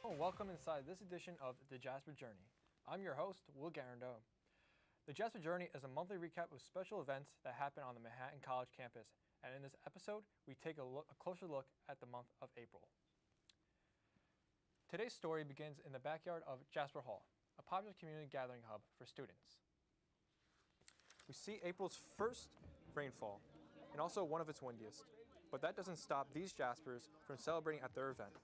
Welcome inside this edition of The Jasper Journey. I'm your host, Will Garando. The Jasper Journey is a monthly recap of special events that happen on the Manhattan College campus, and in this episode, we take a closer look at the month of April. Today's story begins in the backyard of Jasper Hall, a popular community gathering hub for students. We see April's first rainfall, and also one of its windiest, but that doesn't stop these Jaspers from celebrating at their event.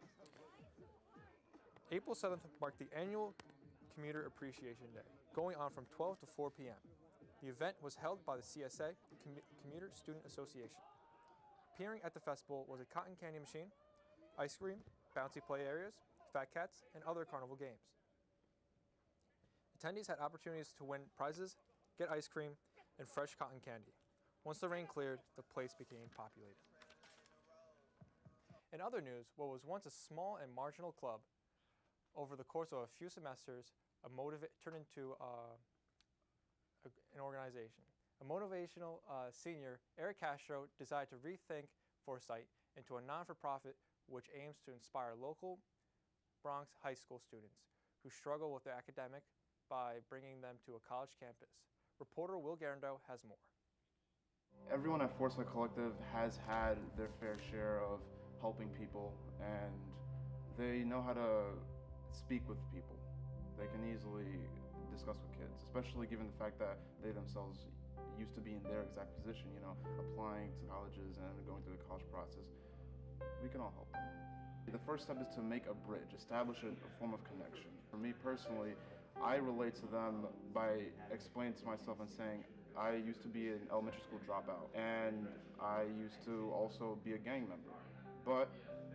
April 7th marked the annual Commuter Appreciation Day, going on from 12 to 4 p.m. The event was held by the CSA, Commuter Student Association. Appearing at the festival was a cotton candy machine, ice cream, bouncy play areas, fat cats, and other carnival games. Attendees had opportunities to win prizes, get ice cream, and fresh cotton candy. Once the rain cleared, the place became populated. In other news, what was once a small and marginal club, over the course of a few semesters, turned into an organization. A motivational senior, Eric Castro, decided to rethink Foresight into a non-for-profit which aims to inspire local Bronx high school students who struggle with their academic by bringing them to a college campus. Reporter Will Garando has more. Everyone at Foresight Collective has had their fair share of helping people, and they know how to speak with people. They can easily discuss with kids, especially given the fact that they themselves used to be in their exact position, applying to colleges and going through the college process. We can all help them. The first step is to make a bridge, establish a form of connection. For me personally, I relate to them by explaining to myself and saying, I used to be an elementary school dropout, and I used to also be a gang member. But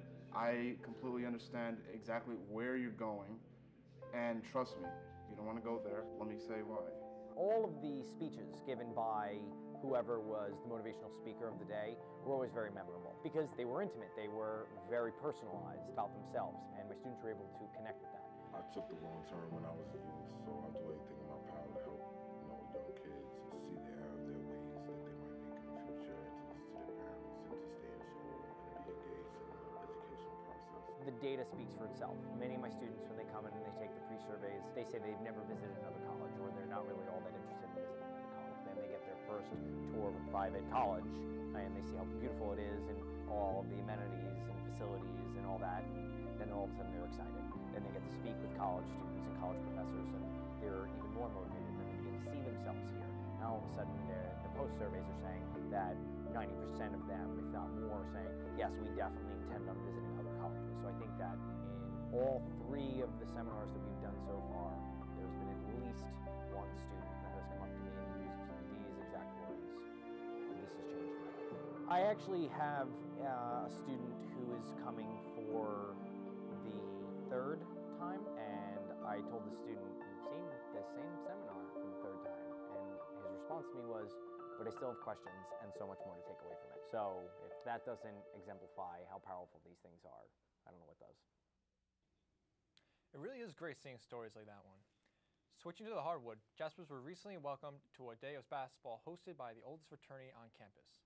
I completely understand exactly where you're going, and trust me, you don't want to go there. Let me say why. All of the speeches given by whoever was the motivational speaker of the day were always very memorable because they were intimate, they were very personalized about themselves, and my students were able to connect with that. I took the wrong turn when I was a youth, so I'll do everything in my power to help young kids see their ways that they might make in the future, and to listen to their parents, and to stay in school and be engaged in the educational process. The data speaks for itself. Many of my students, when they come in and they take the pre-surveys, they say they've never visited another college, or they're not really all that interested in visiting another college. Then they get their first tour of a private college, and they see how beautiful it is, and all the amenities and facilities and all that. And then all of a sudden they're excited. Then they get to speak with college students and college professors, and they're even more motivated. Then they begin to see themselves here. Now all of a sudden the post-surveys are saying that 90% of them, if not more, are saying, yes, we definitely intend on visiting other colleges. So I think that in all three of the seminars that we've done so far, there's been at least one student that has come up to me and used these exact words. This has changed my life. I actually have a student who is coming for the third time, and I told the student, you've seen the same seminar for the third time, and his response to me was, but I still have questions and so much more to take away from it. So if that doesn't exemplify how powerful these things are, I don't know what does. It really is great seeing stories like that one. Switching to the hardwood, Jaspers were recently welcomed to a day of basketball hosted by the oldest fraternity on campus.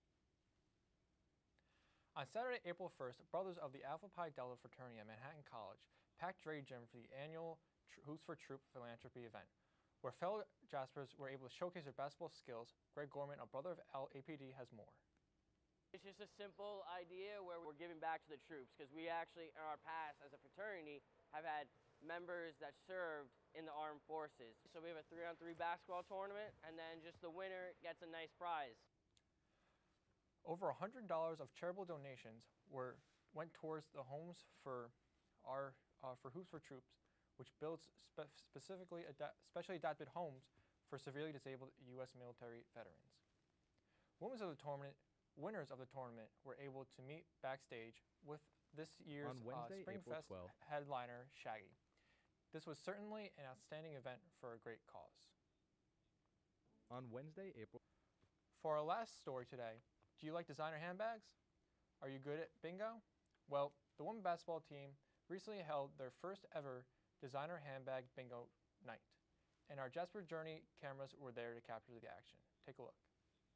On Saturday, April 1st, brothers of the Alpha Pi Delta fraternity at Manhattan College packed Dre Gym for the annual Hoops for Troop philanthropy event, where fellow Jaspers were able to showcase their basketball skills. Greg Gorman, a brother of LAPD, has more. It's just a simple idea where we're giving back to the troops, because we actually, in our past as a fraternity, have had members that served in the armed forces. So we have a 3-on-3 basketball tournament, and then just the winner gets a nice prize. Over $100 of charitable donations went towards the homes for Hoops for Troops, which builds specially adapted homes for severely disabled U.S. military veterans. Winners of the tournament were able to meet backstage with this year's Spring Fest headliner, Shaggy. This was certainly an outstanding event for a great cause. On Wednesday, April. For our last story today, do you like designer handbags? Are you good at bingo? Well, the women's basketball team recently held their first ever designer handbag bingo night, and our Jasper Journey cameras were there to capture the action. Take a look.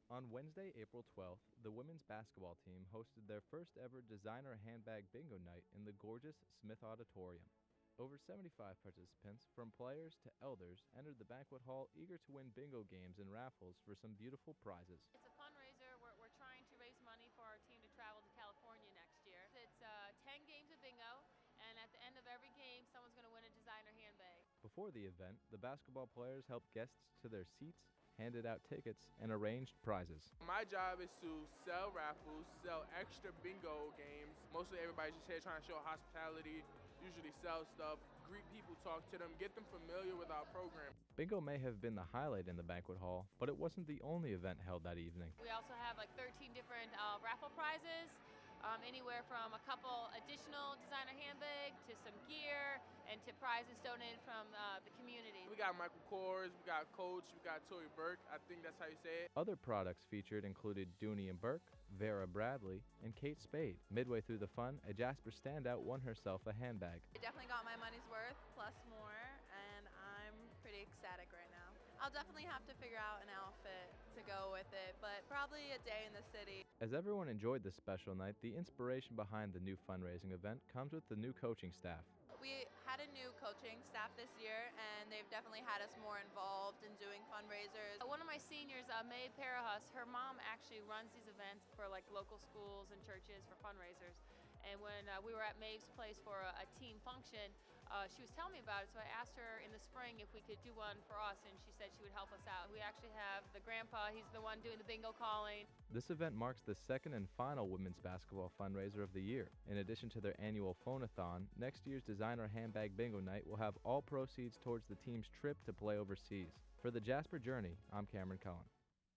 On Wednesday, April 12th, the women's basketball team hosted their first ever designer handbag bingo night in the gorgeous Smith Auditorium. Over 75 participants, from players to elders, entered the banquet hall eager to win bingo games and raffles for some beautiful prizes. It's a fundraiser. We're trying to raise money for our team to travel to California next year. It's 10 games of bingo, and at the end of every game, someone's going to win a designer handbag. Before the event, the basketball players helped guests to their seats, handed out tickets, and arranged prizes. My job is to sell raffles, sell extra bingo games. Mostly everybody's just here trying to show hospitality, usually sell stuff, greet people, talk to them, get them familiar with our program. Bingo may have been the highlight in the banquet hall, but it wasn't the only event held that evening. We also have like 13 different raffle prizes, anywhere from a couple additional designer handbags to some gear and to prizes donated from the community. We got Michael Kors, we got Coach, we got Tory Burke. I think that's how you say it. Other products featured included Dooney and Burke, Vera Bradley, and Kate Spade. Midway through the fun, a Jasper standout won herself a handbag. I definitely got my money's worth, plus more, and I'm pretty ecstatic right now. I'll definitely have to figure out an outfit to go with it, but probably a day in the city. As everyone enjoyed this special night, the inspiration behind the new fundraising event comes with the new coaching staff. We had a new coaching staff this year, and they've definitely had us more involved in doing fundraisers. One of my seniors, May Parahus, her mom actually runs these events for like local schools and churches for fundraisers. And when we were at Maeve's place for a team function, she was telling me about it, so I asked her in the spring if we could do one for us, and she said she would help us out. We actually have the grandpa, he's the one doing the bingo calling. This event marks the second and final women's basketball fundraiser of the year. In addition to their annual phone-a-thon, next year's designer handbag bingo night will have all proceeds towards the team's trip to play overseas. For the Jasper Journey, I'm Cameron Cullen.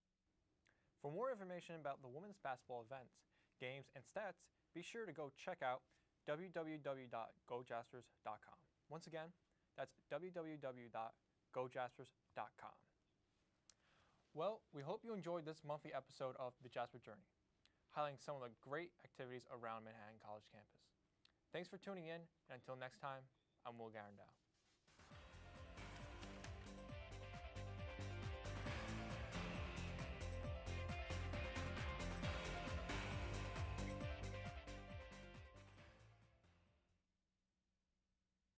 For more information about the women's basketball events, games, and stats, be sure to go check out www.gojaspers.com. Once again, that's www.gojaspers.com. Well, we hope you enjoyed this monthly episode of The Jasper Journey, highlighting some of the great activities around Manhattan College campus. Thanks for tuning in, and until next time, I'm Will Garandow.